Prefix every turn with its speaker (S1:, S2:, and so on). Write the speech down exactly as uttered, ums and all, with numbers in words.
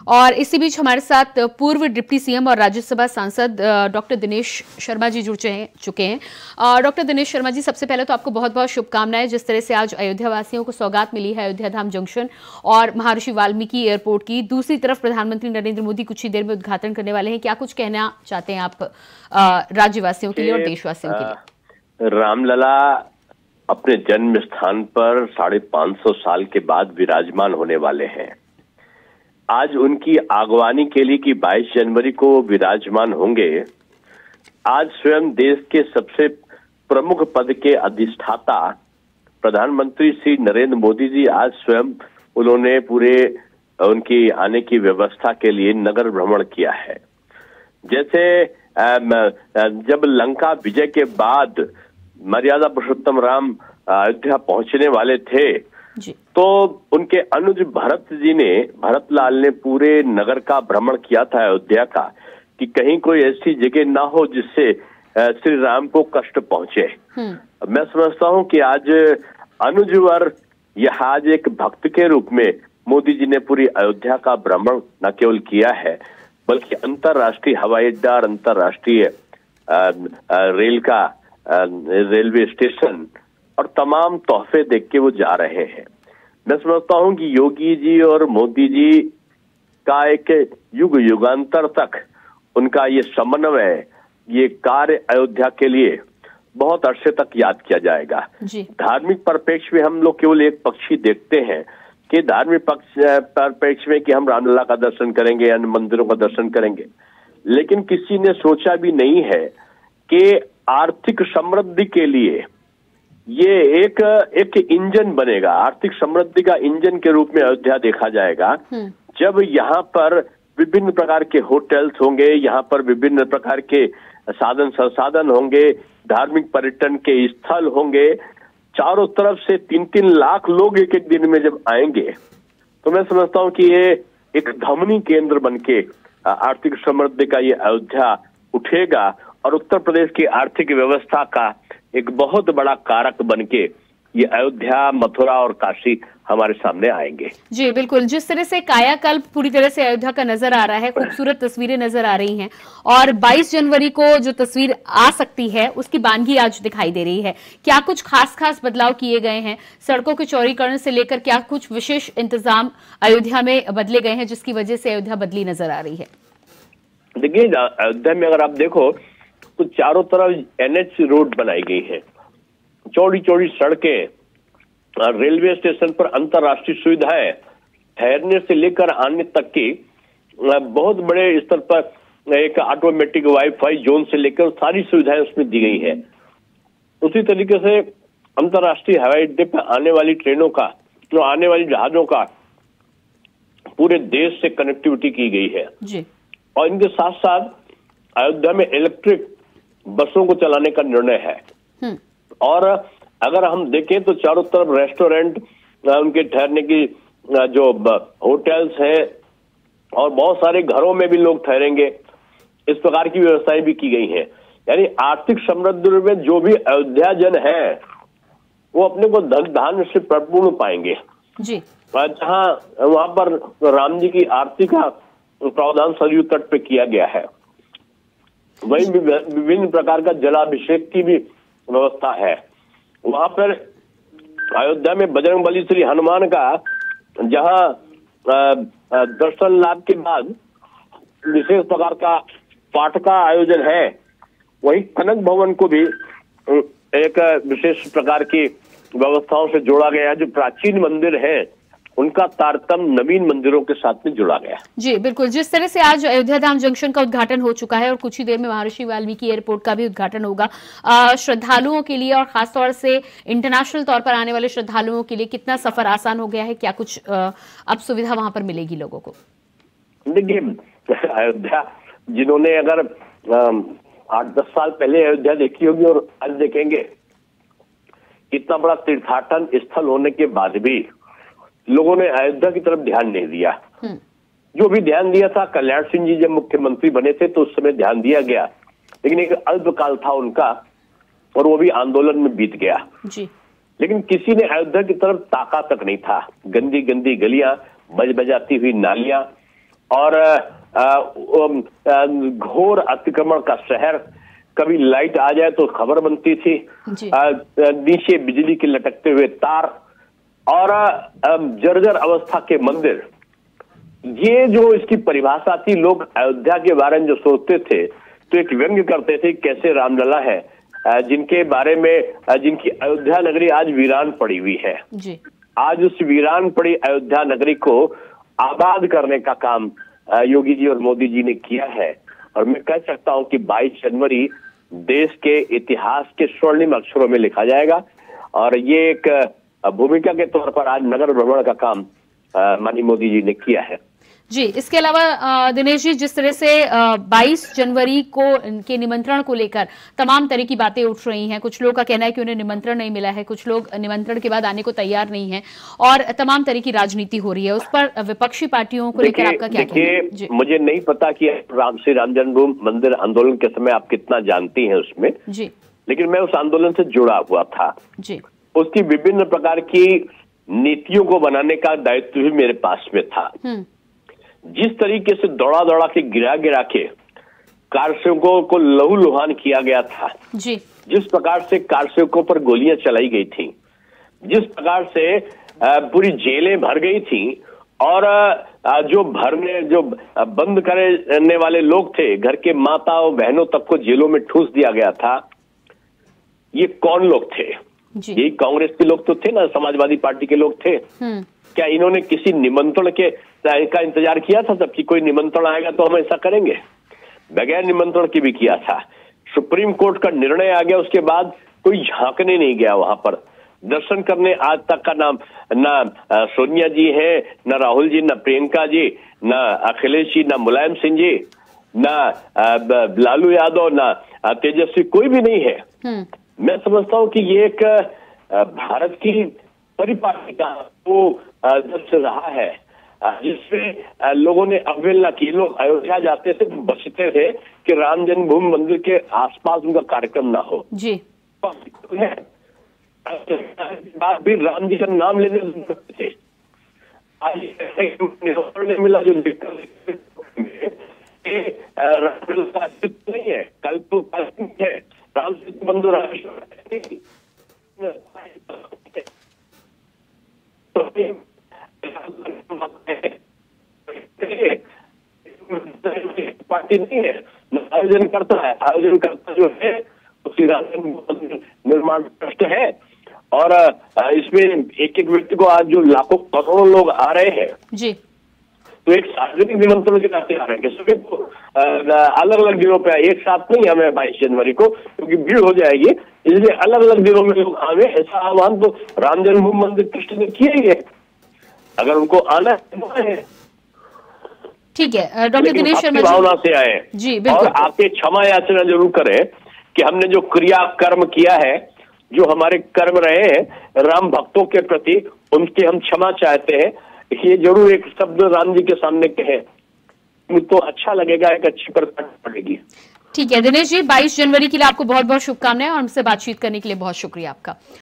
S1: और इसी बीच हमारे साथ पूर्व डिप्टी सीएम और राज्यसभा सांसद डॉक्टर दिनेश शर्मा जी जुड़ चुके हैं। डॉक्टर दिनेश शर्मा जी, सबसे पहले तो आपको बहुत बहुत शुभकामनाएं। जिस तरह से आज अयोध्या वासियों को सौगात मिली है अयोध्या धाम जंक्शन और महर्षि वाल्मीकि एयरपोर्ट की, दूसरी तरफ प्रधानमंत्री नरेंद्र मोदी कुछ ही देर में उद्घाटन करने वाले हैं। क्या कुछ कहना चाहते हैं आप राज्यवासियों के लिए और देशवासियों के लिए?
S2: रामलला अपने जन्म स्थान पर साढ़े पांच सौ साल के बाद विराजमान होने वाले हैं। आज उनकी आगवानी के लिए कि बाईस जनवरी को विराजमान होंगे। आज स्वयं देश के सबसे प्रमुख पद के अधिष्ठाता प्रधानमंत्री श्री नरेंद्र मोदी जी आज स्वयं उन्होंने पूरे उनकी आने की व्यवस्था के लिए नगर भ्रमण किया है। जैसे जब लंका विजय के बाद मर्यादा पुरुषोत्तम राम अयोध्या पहुंचने वाले थे जी। तो उनके अनुज भरत जी ने भरत लाल ने पूरे नगर का भ्रमण किया था अयोध्या का, कि कहीं कोई ऐसी जगह ना हो जिससे श्री राम को कष्ट पहुंचे। मैं समझता हूं कि आज अनुजवर यह आज एक भक्त के रूप में मोदी जी ने पूरी अयोध्या का भ्रमण न केवल किया है बल्कि अंतर्राष्ट्रीय हवाई अड्डा और अंतर्राष्ट्रीय रेल का रेलवे स्टेशन और तमाम तोहफे देख के वो जा रहे हैं। मैं समझता हूं कि योगी जी और मोदी जी का एक युग युगांतर तक उनका ये समन्वय, ये कार्य अयोध्या के लिए बहुत अरसे तक याद किया जाएगा। धार्मिक परिप्रेक्ष्य में हम लोग केवल एक पक्ष ही देखते हैं कि धार्मिक पक्ष परिप्रेक्ष्य में कि हम रामलला का दर्शन करेंगे, अन्य मंदिरों का दर्शन करेंगे, लेकिन किसी ने सोचा भी नहीं है कि आर्थिक समृद्धि के लिए ये एक एक इंजन बनेगा। आर्थिक समृद्धि का इंजन के रूप में अयोध्या देखा जाएगा जब यहाँ पर विभिन्न प्रकार के होटल्स होंगे, यहाँ पर विभिन्न प्रकार के साधन संसाधन होंगे, धार्मिक पर्यटन के स्थल होंगे। चारों तरफ से तीन तीन लाख लोग एक एक दिन में जब आएंगे तो मैं समझता हूँ कि ये एक धमनी केंद्र बनके आर्थिक समृद्धि का ये अयोध्या उठेगा और उत्तर प्रदेश की आर्थिक व्यवस्था का एक बहुत बड़ा कारक बनके ये अयोध्या, मथुरा और काशी हमारे सामने आएंगे। जी
S1: बिल्कुल, जिस तरह से कायाकल्प पूरी तरह से अयोध्या का नजर आ रहा है, खूबसूरत तस्वीरें नजर आ रही हैं और बाईस जनवरी को जो तस्वीर आ सकती है उसकी बानगी आज दिखाई दे रही है। क्या कुछ खास खास बदलाव किए गए हैं? सड़कों के चौड़ीकरण से लेकर क्या कुछ विशेष इंतजाम अयोध्या में बदले गए हैं जिसकी वजह से अयोध्या बदली नजर आ रही है?
S2: देखिए, अयोध्या में अगर आप देखो तो चारों तरफ एनएच रोड बनाई गई है, चौड़ी चौड़ी सड़कें, रेलवे स्टेशन पर अंतर्राष्ट्रीय सुविधाएं, ठहरने से लेकर आने तक की बहुत बड़े स्तर पर एक ऑटोमेटिक वाईफाई जोन से लेकर सारी सुविधाएं उसमें दी गई है। उसी तरीके से अंतर्राष्ट्रीय हवाई अड्डे पर आने वाली ट्रेनों का, जो आने वाली जहाजों का पूरे देश से कनेक्टिविटी की गई है जी। और इनके साथ साथ अयोध्या में इलेक्ट्रिक बसों को चलाने का निर्णय है। और अगर हम देखें तो चारों तरफ रेस्टोरेंट, उनके ठहरने की जो होटल्स हैं और बहुत सारे घरों में भी लोग ठहरेंगे, इस प्रकार की व्यवस्थाएं भी की गई हैं। यानी आर्थिक समृद्धि में जो भी अयोध्या जन है वो अपने को धन धान्य से परिपूर्ण पाएंगे जी। जहाँ वहां पर राम जी की आरती का प्रावधान सरयू तट पे किया गया है, वहीं विभिन्न प्रकार का जलाभिषेक की भी व्यवस्था है। वहां पर अयोध्या में बजरंगबली श्री हनुमान का जहां दर्शन लाभ के बाद विशेष प्रकार का पाठ का आयोजन है, वहीं कनक भवन को भी एक विशेष प्रकार की व्यवस्थाओं से जोड़ा गया है। जो प्राचीन मंदिर है उनका तारतम्य नवीन मंदिरों के साथ में जुड़ा गया।
S1: जी बिल्कुल, जिस तरह से आज अयोध्या धाम जंक्शन का उद्घाटन हो चुका है और कुछ ही देर में महर्षि वाल्मीकि एयरपोर्ट का भी उद्घाटन होगा, श्रद्धालुओं के लिए और खासतौर से इंटरनेशनल तौर पर आने वाले श्रद्धालुओं के लिए कितना सफर आसान हो गया है? क्या कुछ आ, अब सुविधा वहां पर मिलेगी लोगों को?
S2: देखिए, अयोध्या जिन्होंने अगर आठ दस साल पहले अयोध्या देखी होगी और आज देखेंगे, इतना बड़ा तीर्थाटन स्थल होने के बाद भी लोगों ने अयोध्या की तरफ ध्यान नहीं दिया। जो भी ध्यान दिया था, कल्याण सिंह जी जब मुख्यमंत्री बने थे तो उस समय ध्यान दिया गया, लेकिन एक अल्पकाल था उनका और वो भी आंदोलन में बीत गया जी। लेकिन किसी ने अयोध्या की तरफ ताका तक नहीं था। गंदी गंदी गलियां, बज बजाती हुई नालियां और घोर अतिक्रमण का शहर। कभी लाइट आ जाए तो खबर बनती थी, नीचे बिजली के लटकते हुए तार और जर्जर अवस्था के मंदिर। ये जो इसकी परिभाषा थी, लोग अयोध्या के बारे में जो सोचते थे तो एक व्यंग्य करते थे कैसे रामलला है जिनके बारे में, जिनकी अयोध्या नगरी आज वीरान पड़ी हुई है जी। आज उस वीरान पड़ी अयोध्या नगरी को आबाद करने का काम योगी जी और मोदी जी ने किया है। और मैं कह सकता हूं कि बाईस जनवरी देश के इतिहास के स्वर्णिम अक्षरों में लिखा जाएगा। और ये एक भूमिका के तौर पर आज नगर भ्रमण का काम माननीय मोदी जी ने किया है
S1: जी। इसके अलावा दिनेश जी, जिस तरह से बाईस जनवरी को के निमंत्रण को लेकर तमाम तरह की बातें उठ रही हैं, कुछ लोगों का कहना है कि उन्हें निमंत्रण नहीं मिला है, कुछ लोग निमंत्रण के बाद आने को तैयार नहीं हैं और तमाम तरह की राजनीति हो रही है, उस पर विपक्षी पार्टियों को लेकर आपका क्या कहना है?
S2: मुझे नहीं पता कि राम श्री राम जन्मभूमि मंदिर आंदोलन के समय आप कितना जानती हैं उसमें जी, लेकिन मैं उस आंदोलन से जुड़ा हुआ था जी। उसकी विभिन्न प्रकार की नीतियों को बनाने का दायित्व भी मेरे पास में था। जिस तरीके से दौड़ा दौड़ा के गिरा गिरा के कारसेवकों को लहू लुहान किया गया था जी, जिस प्रकार से कारसेवकों पर गोलियां चलाई गई थी, जिस प्रकार से पूरी जेलें भर गई थी और जो भरने जो बंद करने वाले लोग थे, घर के माता और बहनों तक को जेलों में ठूस दिया गया था, ये कौन लोग थे? यही कांग्रेस के लोग तो थे ना, समाजवादी पार्टी के लोग थे। क्या इन्होंने किसी निमंत्रण के का इंतजार किया था तब कि कोई निमंत्रण आएगा तो हम ऐसा करेंगे? बगैर निमंत्रण के भी किया था। सुप्रीम कोर्ट का निर्णय आ गया, उसके बाद कोई झांकने नहीं गया वहां पर दर्शन करने। आज तक का नाम ना सोनिया जी है, ना राहुल जी, ना प्रियंका जी, ना अखिलेश जी, ना मुलायम सिंह जी, ना लालू यादव, ना तेजस्वी, कोई भी नहीं है। मैं समझता हूं कि ये एक भारत की परिपाटी का वो जब से रहा है जिसमें लोगों ने अवहेलना की। लोग अयोध्या जाते थे, बचते थे कि राम जन्मभूमि मंदिर के आसपास उनका कार्यक्रम ना हो जी। बाद भी राम जी का नाम लेने थे। आज नहीं मिला जो दिक्कत नहीं है, कल तो है राम बंधु पार्टी नहीं है, आयोजन करता है। आयोजन करता जो है श्री राम निर्माण ट्रस्ट है और इसमें एक एक व्यक्ति को आज जो लाखों करोड़ों लोग आ रहे हैं जी, तो एक सार्वजनिक निमंत्रण के नाते आ रहे हैं। सभी को अलग अलग दिनों पे, एक साथ नहीं हमें बाईस जनवरी को, क्योंकि भीड़ हो जाएगी, इसलिए अलग अलग दिनों में लोग आवे। ऐसा आह्वान तो राम जन्मभूमि मंदिर ट्रस्ट ने किया ही है, अगर उनको आना है।
S1: ठीक है डॉक्टर दिनेश शर्मा जी,
S2: भावना से आए जी, और आके क्षमा याचना जरूर करें कि हमने जो क्रिया कर्म किया है, जो हमारे कर्म रहे हैं राम भक्तों के प्रति, उनके हम क्षमा चाहते हैं। ये जरूर एक शब्द राम जी के सामने कहे तो अच्छा लगेगा, एक अच्छी प्रकट पड़ेगी।
S1: ठीक है दिनेश जी, बाईस जनवरी के लिए आपको बहुत बहुत शुभकामनाएं और हमसे बातचीत करने के लिए बहुत शुक्रिया आपका।